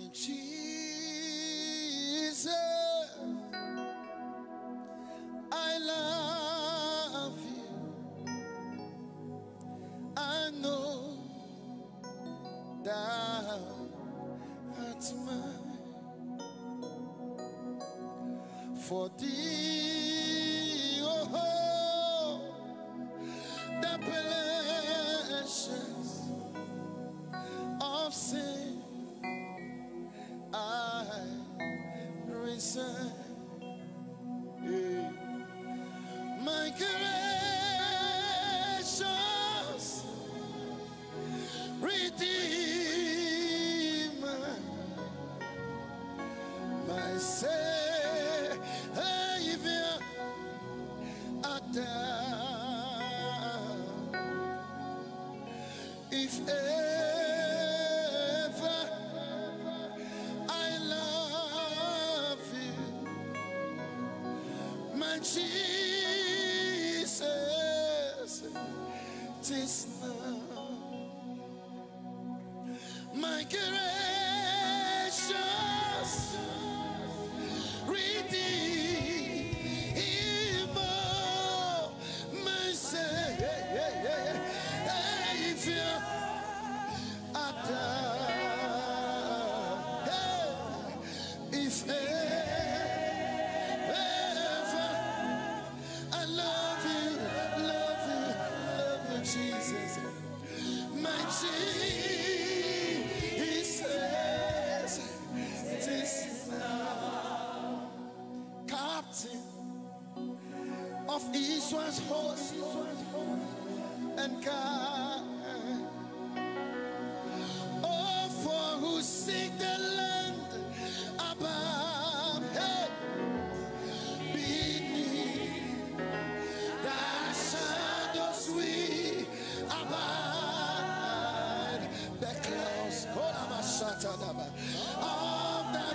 Jesus, I love you. I know thou art mine. For thee, oh, the pleasures of sin I resign. My gracious Redeemer, my Savior, Adam. If ever I love you, my Jesus, 'tis now. My gracious Redeemer, my Savior, if ever I love you, Jesus, my Jesus, this now, Captain of Israel's host and God, oh, for who seek the land above, hey, beneath the shadows we abide, the clouds of that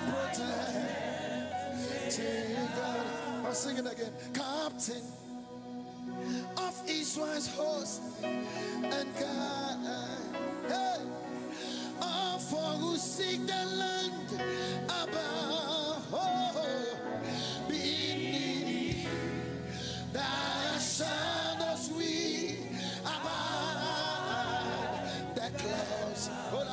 protecting God. I'll sing it again. Captain of Israel's host and God, hey, oh, for who seek the land above, oh, beneath the shadows we abide, the clouds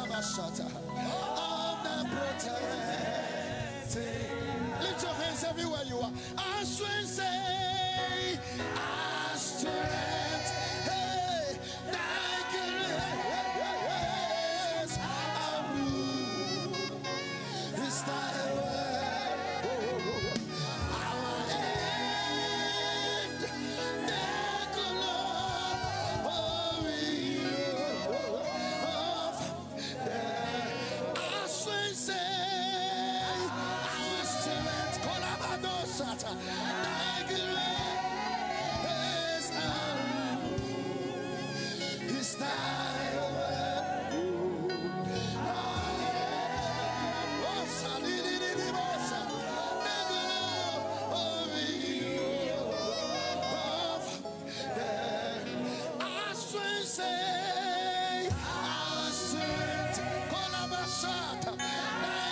of the protecting. Lift your hands everywhere you are. Our strength, say, our strength, hey, thy grace, our rule is thy word, our end, the glory of our strength, say, our strength, thy grace, our rule is thy word. Our strength, say, our strength, thy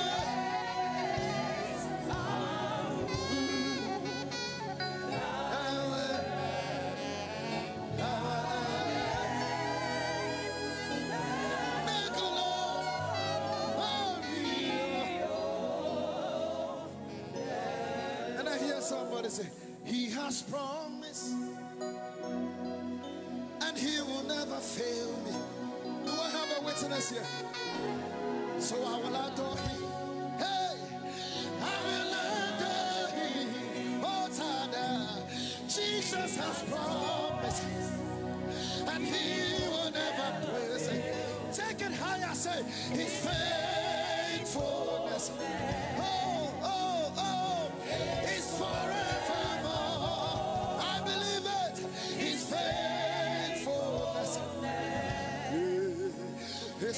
grace, and I hear somebody say, he has promised and he will never fail me. Do I have a witness here? So I will adore him. Hey, I will adore him. Oh, Tada, Jesus has promised and he will never praise it. Take it higher, say, his faithfulness, is forevermore. I believe it. His faithfulness is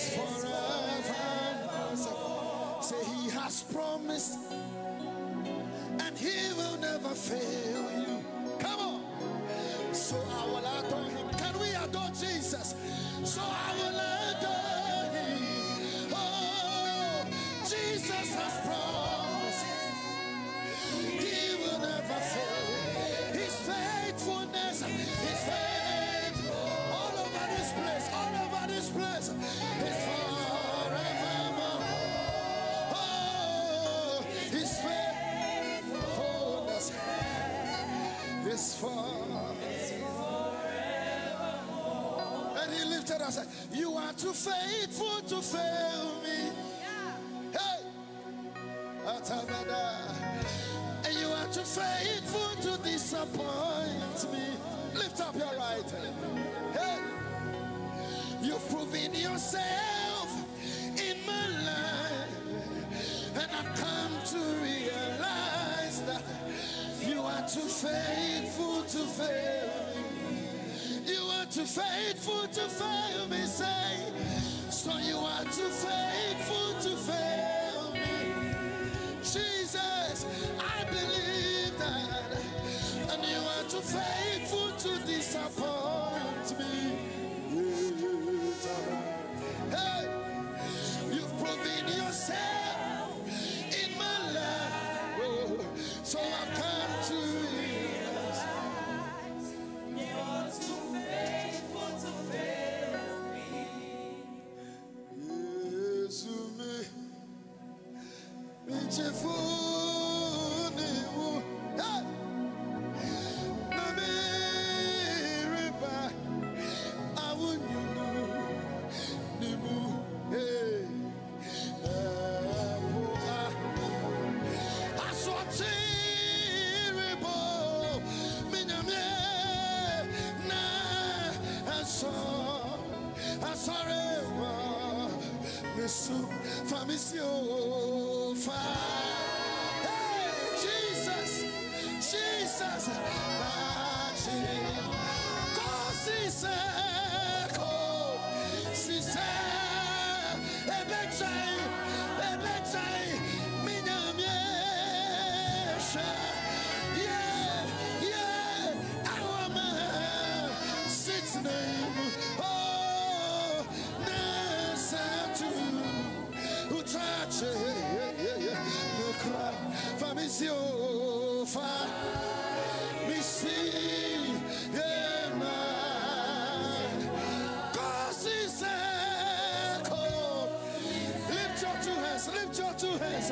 forevermore. Say, he has promised and he will never fail you. Come on. So I will adore him. Can we adore Jesus? So I will adore him. Oh, And he lifted us. You are too faithful to fail me. Hey, and you are too faithful to disappoint me. Lift up your right hand. Hey, you've proven yourself in my life, and I've come to realize that you are too faithful to fail me. You are too faithful to fail me, say. So you are too faithful to fail me. Jesus, I believe that. And you are too faithful to disappoint me. Hey, you've proven yourself in my life. Oh, so I've come to realize you are too faithful to fail me. Yes, me. Hey, Jesus, Jesus, Lift your two hands.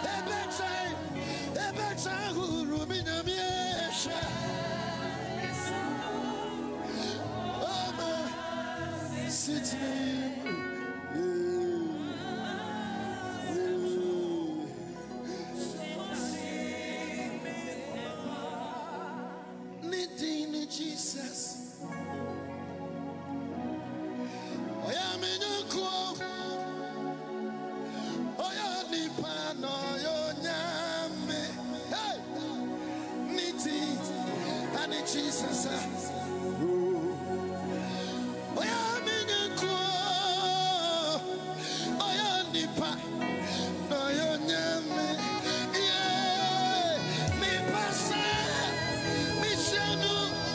Jesus. I am in your call. I am Nipano, your Yami. Hey, Niti, and Jesus. I am in your call. I am Nipano, your Yami. Yeah, me pasa, me shanu.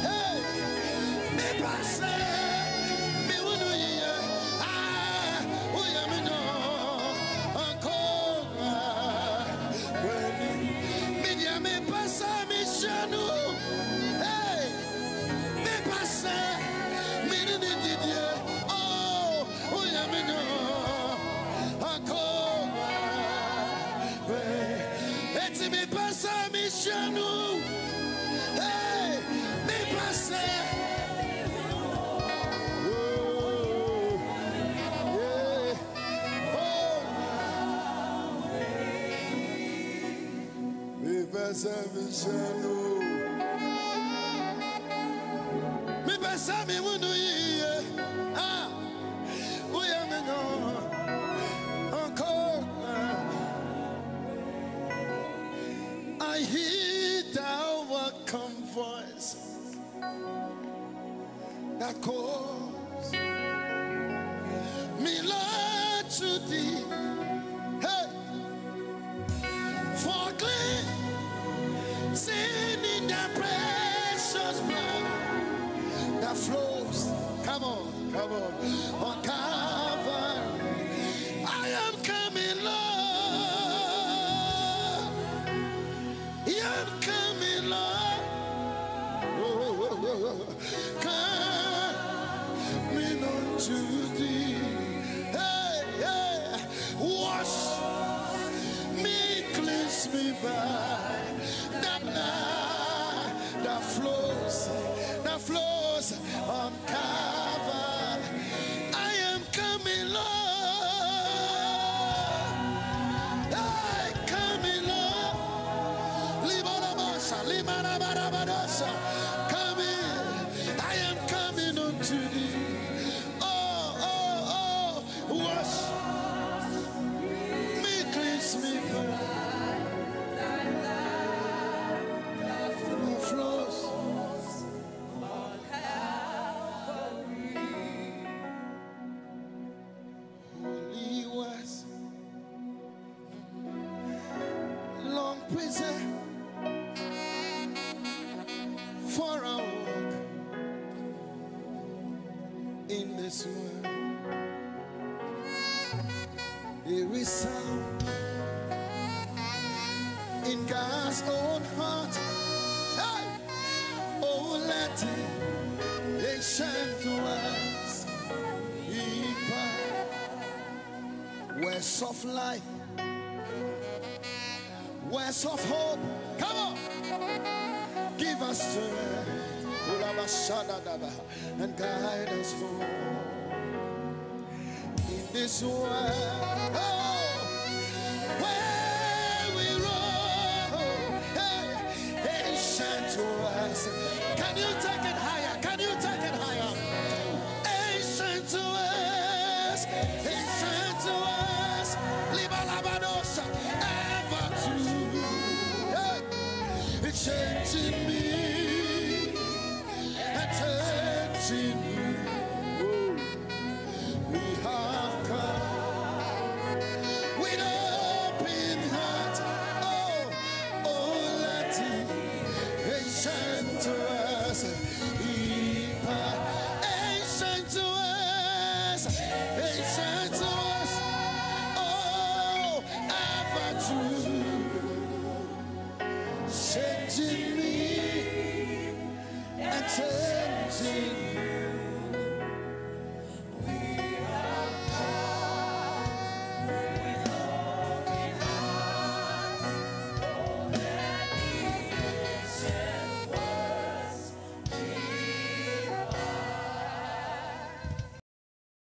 I hear thou welcome voice that calls me, Lord, to thee. Hey, for clean sin in the precious blood that flows. Come on, on Calvary. I am coming, Lord. I am coming, Lord. Coming unto thee. Hey, hey. present for our walk in this world. There is sound in God's own heart. Hey! Oh, let it shine through us. Words of life, words of hope. Come on, give us strength and guide us home in this world.